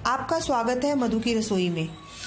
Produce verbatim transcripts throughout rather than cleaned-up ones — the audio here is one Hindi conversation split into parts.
आपका स्वागत है मधु की रसोई में।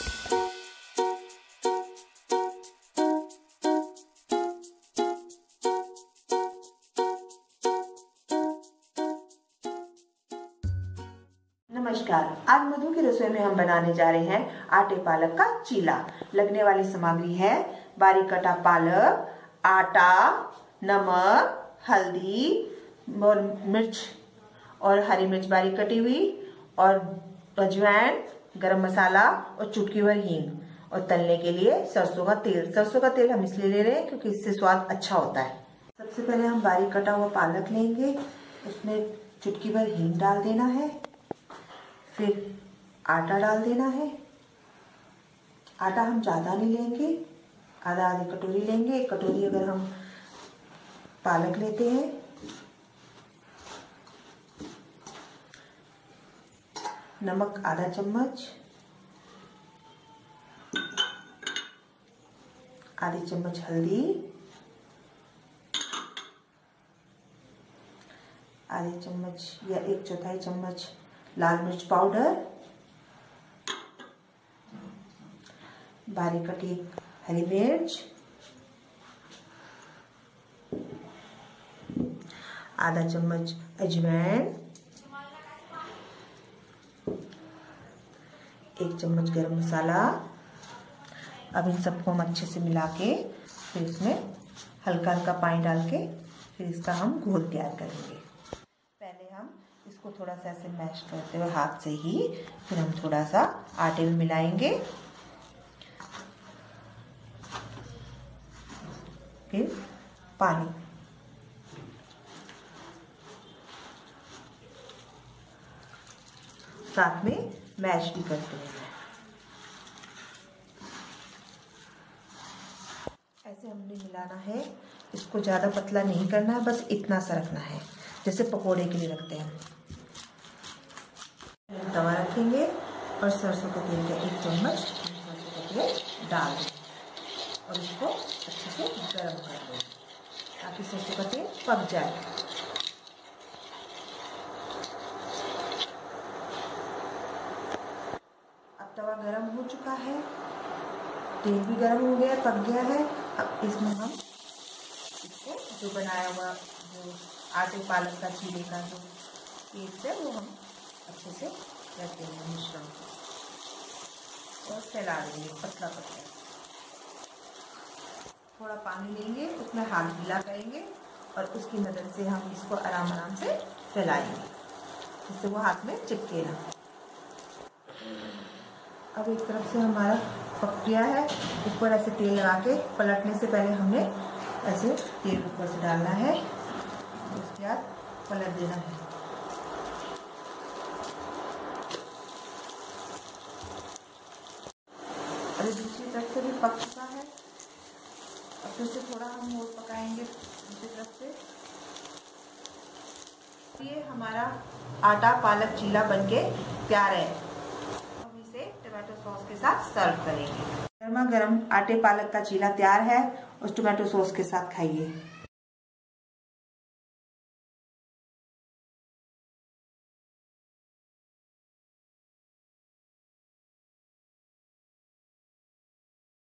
नमस्कार, आज मधु की रसोई में हम बनाने जा रहे हैं आटे पालक का चीला। लगने वाली सामग्री है बारीक कटा पालक, आटा, नमक, हल्दी और मिर्च और हरी मिर्च बारीक कटी हुई और अजवाइन, गरम मसाला और चुटकी भर हींग और तलने के लिए सरसों का तेल। सरसों का तेल हम इसलिए ले रहे हैं क्योंकि इससे स्वाद अच्छा होता है। सबसे पहले हम बारीक कटा हुआ पालक लेंगे, उसमें चुटकी भर हींग डाल देना है, फिर आटा डाल देना है। आटा हम ज़्यादा नहीं लेंगे, आधा आधी कटोरी लेंगे। एक कटोरी अगर हम पालक लेते हैं, नमक आधा चम्मच, आधी चम्मच हल्दी, आधी चम्मच या एक चौथाई चम्मच लाल मिर्च पाउडर, बारीक कटी हरी मिर्च, आधा चम्मच अजवाइन, एक चम्मच गरम मसाला। अब इन सबको हम अच्छे से मिला के फिर इसमें हल्का हल्का पानी डाल के फिर इसका हम घोल तैयार करेंगे। पहले हम इसको थोड़ा सा ऐसे मैश करते हुए हाथ से ही, फिर हम थोड़ा सा आटे में मिलाएंगे, फिर पानी, साथ में मैश भी करते हैं। ऐसे हमने मिलाना है, इसको ज़्यादा पतला नहीं करना है, बस इतना सा रखना है जैसे पकोड़े के लिए रखते हैं। तवा रखेंगे और सरसों का तेल का एक चम्मच सरसों का तेल डाल दें और इसको अच्छे से गर्म कर दें ताकि सरसों का तेल पक जाए। अब तवा गर्म हो चुका है, तेल भी गर्म हो गया, पक गया है। अब इसमें हम इसको जो बनाया हुआ जो आटे पालक का चीले का जो पेस्ट है वो हम अच्छे से रख देंगे मिश्रण और फैला देंगे पतला पतला। थोड़ा पानी लेंगे, उसमें हाथ गीला करेंगे और उसकी मदद से हम इसको आराम आराम से फैलाएंगे जिससे वो हाथ में चिपके ना। अब एक तरफ से हमारा पक गया है, ऊपर ऐसे तेल लगा के पलटने से पहले हमने ऐसे तेल ऊपर से डालना है, उसके बाद पलट देना है। अरे दूसरी तरफ से भी पक चुका है, अब फिर से थोड़ा हम और पकाएंगे दूसरी तरफ से। ये हमारा आटा पालक चीला बनके तैयार है। अब इसे टमाटो सॉस के साथ सर्व करेंगे। गर्मा गर्म आटे पालक का चीला तैयार है और टमाटो सॉस के साथ खाइए।